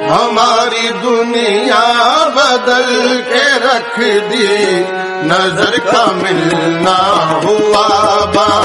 हमारी दुनिया बदल के रख दी, नजर का मिलना हुआ बा।